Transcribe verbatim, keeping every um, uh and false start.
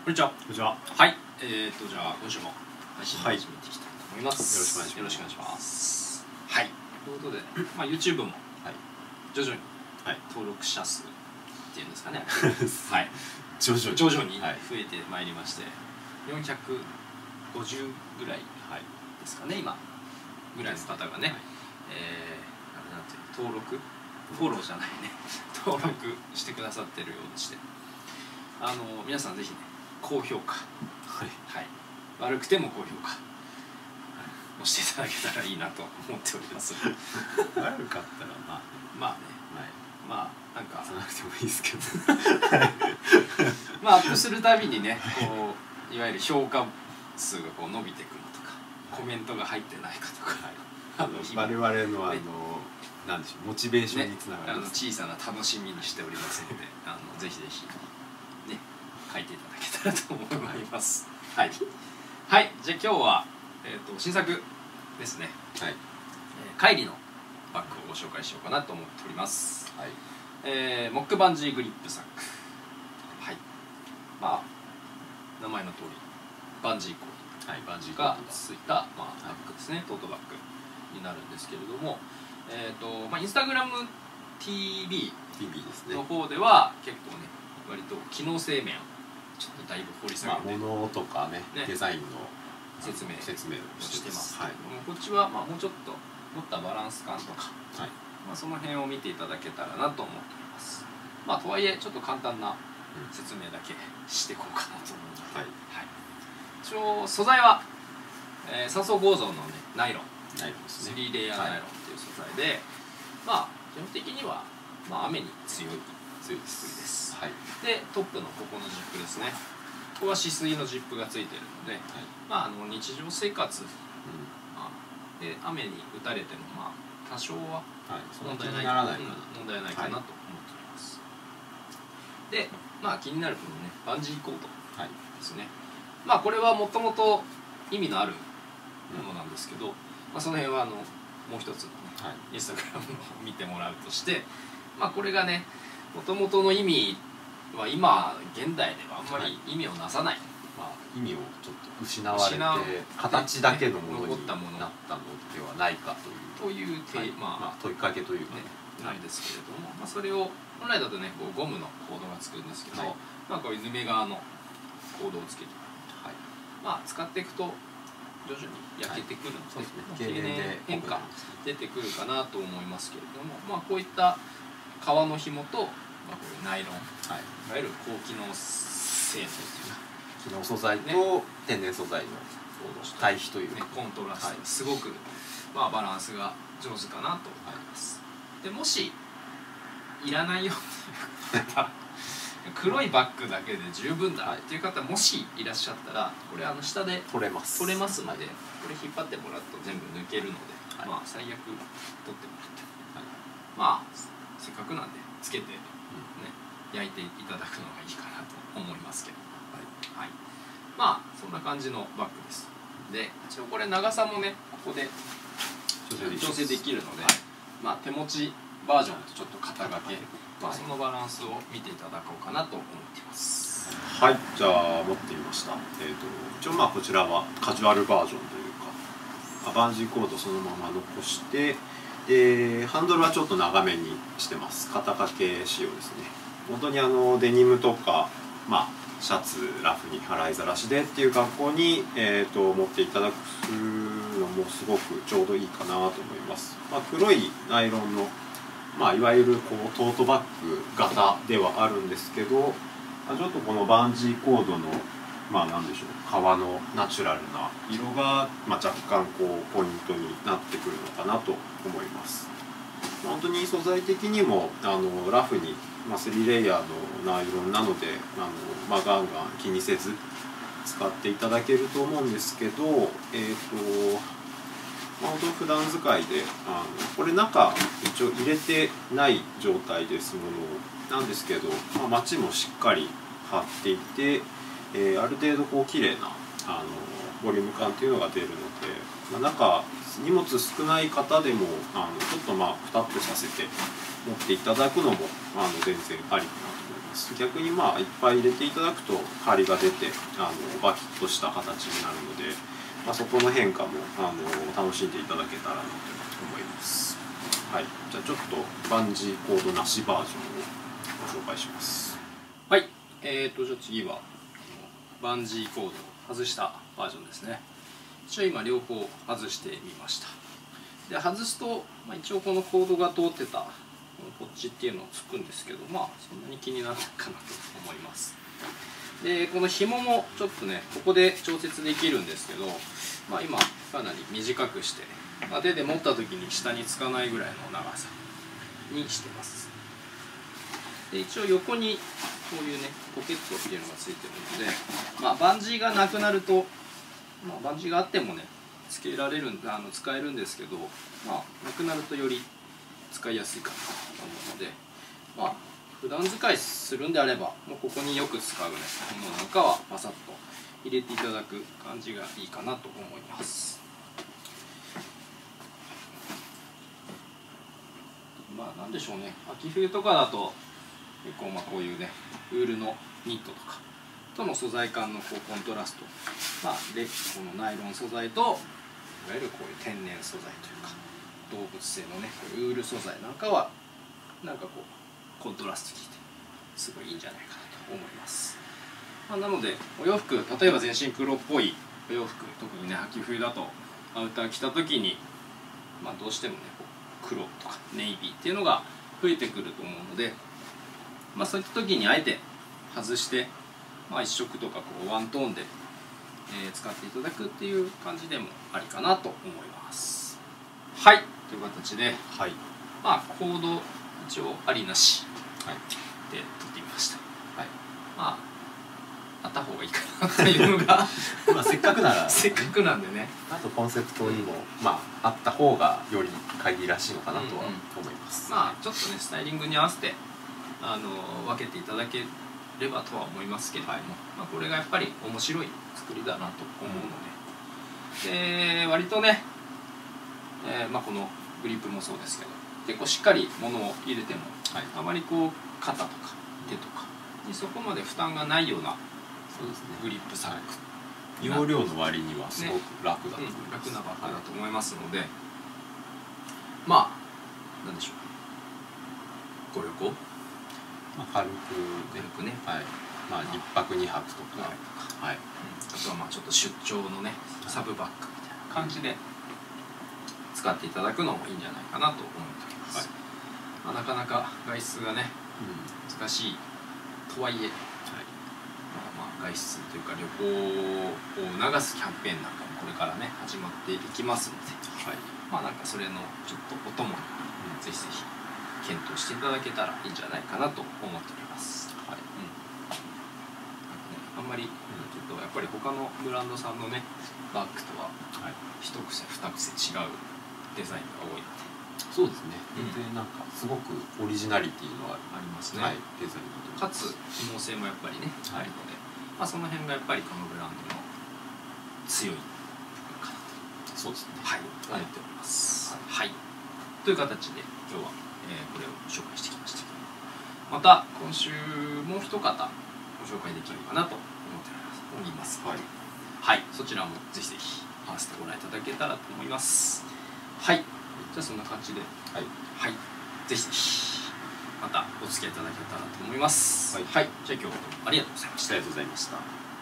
こんにちは。 こんにちは。 はい。えーとじゃあ今週も配信を始めていきたいと思います。 はい、よろしくお願いします。 よろしくお願いします。はい。ということで、まあ YouTube も徐々に登録者数っていうんですかね。はい。 徐々に徐々に増えてまいりまして、よんひゃくごじゅうぐらいですかね今ぐらいの方がね、えー、あれなんていう登録フォローじゃないね登録してくださってるようでして、あの皆さんぜひね高評価、はいはい、悪くても高評価押していただけたらいいなと思っております。 悪かったらまあまあね、まあなんかさなくてもいいですけどまあアップするたびにねこういわゆる評価数がこう伸びていくのとか、コメントが入ってないかとか、 あの我々のあのなんでしょうモチベーションにつながる、 ね、あの小さな楽しみにしておりますのであのぜひぜひね書いていただけたらと思います。はいはい、じゃあ今日は、えー、と新作ですね、はいえー、カイリのバッグをご紹介しようかなと思っております。はいえー、モックバンジーグリップサック、はいまあ名前の通りバンジーコード、はい、バンジーがついた、まあ、バッグですね、トートバッグになるんですけれども、えーとまあ、インスタグラム ティービー の方では結構ね割と機能性面をちょっとだいぶ掘り下げて、 まあ、物とかね、ねデザインの説明説明をしてますけれども、はい、こっちはまあもうちょっと持ったバランス感とか、はいまあ、その辺を見ていただけたらなと思っております。まあとはいえちょっと簡単な説明だけしていこうかなと思うので、はいはい、一応素材は、えー、さん層構造の、ね、ナイロン、ナイロンですね、スリーレイヤーナイロンっていう素材で、はい、まあ基本的には、まあ、雨に強い強い作りです。はい、でトップのここのジップですね。ここは止水のジップがついているので、はいまあ、あの日常生活、うんまあ、で雨に打たれても、まあ、多少は問題ない、はい、問題ないかなと思っております。はい、で、まあ、気になるこのねバンジーコードですね。はい、まあこれはもともと意味のあるものなんですけど、うんまあ、その辺はあのもう一つの、ねはい、インスタグラムを見てもらうとして、まあ、これがねもともとの意味は今現代ではあんまり意味をなさない、はいまあ、意味をちょっと失われて形だけのものになったのではないかという、 という、はいまあ、 問いかけというか、ね、 なんですけれども、まあ、それを本来だとねこうゴムのコードがつくんですけど、はいまあ、こういうヌメ側のコードをつけて、はいまあ、使っていくと徐々に焼けてくるので、はい、経年変化出てくるかなと思いますけれども、まあ、こういった革の紐とまあ、こういうナイロン、はい、いわゆる高機能性能というか機能素材と天然素材の対比というか、 ね、コントラストがすごく、まあ、バランスが上手かなと思います。でもしいらないよっていう方黒いバッグだけで十分だっていう方もしいらっしゃったらこれあの下で取れます取れますので、これ引っ張ってもらうと全部抜けるので、はい、まあ最悪取ってもらって、はい、まあせっかくなんでつけてね、焼いていただくのがいいかなと思いますけど、はいはい、まあそんな感じのバッグです。で一応これ長さもねここで調整できるので、はいまあ、手持ちバージョンとちょっと肩掛け、まあ、そのバランスを見ていただこうかなと思っています。 はい、じゃあ持ってみました。えーと、一応まあこちらはカジュアルバージョンというかバンジーコードそのまま残して、でハンドルはちょっと長めにしてます。肩掛け仕様ですね。本当にあのデニムとか、まあ、シャツラフに払いざらしでっていう格好に、えー、と持っていただくのもすごくちょうどいいかなと思います。まあ、黒いナイロンの、まあ、いわゆるこうトートバッグ型ではあるんですけど、ちょっとこのバンジーコードのまあなんでしょう革のナチュラルな色が、まあ、若干こうポイントになってくるのかなと思います。本当に素材的にもあのラフに、まあ、スリーレイヤーのナイロンなのであの、まあ、ガンガン気にせず使っていただけると思うんですけど、えーとまあ、本当普段使いであのこれ中一応入れてない状態ですものなんですけど、まあ、マチもしっかり貼っていて、えー、ある程度こう綺麗なあのボリューム感っていうのが出るので、まあ、中荷物少ない方でもあのちょっとまあくたっとさせて持っていただくのもあの全然ありかなと思いまます。逆にまあいっぱい入れていただくと張りが出てあのバキッとした形になるので、まあ、そこの変化もあの楽しんでいただけたらなと思います。はい、じゃあちょっとバンジーコードなしバージョンをご紹介します。 はい、えーとじゃあ次はバンジーコードを外したバージョンですね。一応今両方外してみました。で外すと、まあ、一応このコードが通ってたこっちっていうのをつくんですけど、まあそんなに気にならないかなと思います。でこの紐もちょっとねここで調節できるんですけど、まあ、今かなり短くして、まあ、手で持った時に下につかないぐらいの長さにしてます。で一応横にこういうねポケットっていうのがついてるので、まあ、バンジーがなくなると、まあ、バンジーがあってもねつけられるあの使えるんですけど、まあ、なくなるとより使いやすいかなと思うので、まあ普段使いするんであればもうここによく使うねものなんかはパサッと入れていただく感じがいいかなと思います。まあなんでしょうね、秋冬とかだと結構まあこういうねウールのニットとかとの素材感のこうコントラスト、まあ、でこのナイロン素材といわゆるこういう天然素材というか動物性のねこういうウール素材なんかはなんかこうコントラスト効いてすごいいいんじゃないかなと思います。まあ、なのでお洋服例えば全身黒っぽいお洋服特にね秋冬だとアウター着た時に、まあ、どうしてもねこう黒とかネイビーっていうのが増えてくると思うので、まあ、そういった時にあえて外して、まあ、一色とかこうワントーンで、えー、使っていただくっていう感じでもありかなと思います。はいという形で、 はい、 まあコード一応ありなし、 はい、 で撮ってみました。 はい、 まああった方がいいかなっていうのがまあせっかくならせっかくなんでね、 あとコンセプトにも、まあ、あった方がより会議らしいのかなとは思います。 うんうん、まあちょっとねスタイリングに合わせてあの分けていただければとは思いますけれども、はい、まあ、これがやっぱり面白い作りだなと思うので、で割とね、えーまあ、このグリップもそうですけど結構しっかり物を入れても、はい、あまりこう肩とか手とかにそこまで負担がないようなそうですね、 グリップサック、 はい、容量の割にはすごく楽だと思います、ね、うん、 楽なバッグだと思いますので、はい、まあなんでしょうご旅行、 まあ、軽く軽くね、 はい、まあいっぱくにはくとか、はい、うん、 あとはまあちょっと出張のねサブバッグみたいな感じで使っていただくのもいいんじゃないかなと思っております。はい、まあ、なかなか外出がね、うん、難しいとはいえ、はい、まあ、まあ外出というか旅行を促すキャンペーンなんかもこれからね始まっていきますので、はい、まあなんかそれのちょっとお供に、うん、ぜひぜひ検討していただけたらいいんじゃないかなと思っております。はい、うん、あんまり、うん、ちょっとやっぱり他のブランドさんのねバッグとは、はい、一癖二癖違うデザインが多いので。 そうですね、全然なんかすごくオリジナリティのあるありますね、 はい、デザインかつ機能性もやっぱりね、はい、あるので、まあ、その辺がやっぱりこのブランドの強い部分かなと、そうですね、はい、思っております。はい、はい、という形で今日は、えー、これを紹介してきましたけど、また今週もう一方ご紹介できるかなと思っておりますので、はい、はい、そちらもぜひぜひ合わせてご覧いただけたらと思います。はい、じゃあそんな感じで、はい、はい、ぜひぜひまたお付き合いいただけたらと思います。はい、はい、じゃあ今日はどうもありがとうございました。 ありがとうございました。